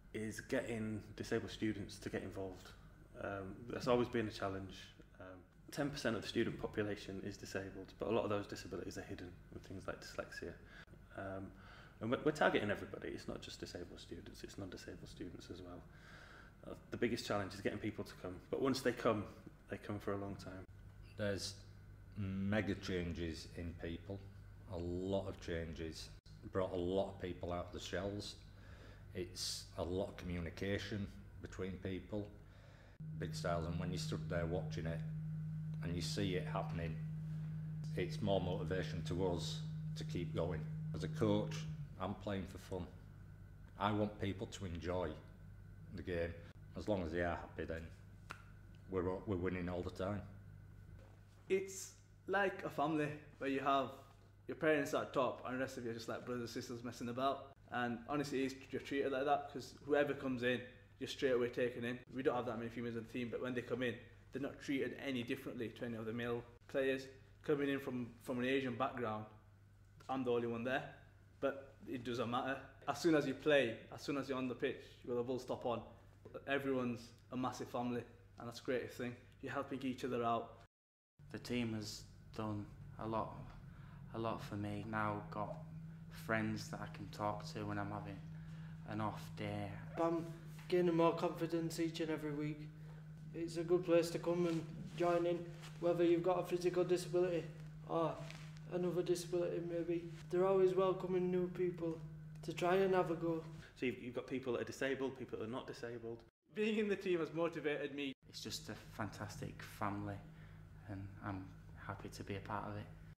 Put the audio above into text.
is getting disabled students to get involved. That's always been a challenge. 10% of the student population is disabled, but a lot of those disabilities are hidden with things like dyslexia. And we're targeting everybody. It's not just disabled students, it's non-disabled students as well. The biggest challenge is getting people to come, but once they come for a long time. There's mega changes in people, a lot of changes. Brought a lot of people out of the shells. It's a lot of communication between people. Big styles, and when you stood there watching it and you see it happening, it's more motivation to us to keep going. As a coach, I'm playing for fun. I want people to enjoy the game. As long as they are happy, then we're winning all the time. It's like a family where you have your parents at top and the rest of you are just like brothers and sisters messing about. And honestly, you're treated like that because whoever comes in, you're straight away taken in. We don't have that many females in the team, but when they come in, they're not treated any differently to any of the male players. Coming in from an Asian background, I'm the only one there, but it doesn't matter. As soon as you play, as soon as you're on the pitch, you'll the full stop on. Everyone's a massive family, and that's the greatest thing. You're helping each other out. The team has done a lot for me. Now got friends that I can talk to when I'm having an off day. I'm gaining more confidence each and every week. It's a good place to come and join in, whether you've got a physical disability or another disability maybe. They're always welcoming new people to try and have a go. So you've got people that are disabled, people that are not disabled. Being in the team has motivated me. It's just a fantastic family and I'm happy to be a part of it.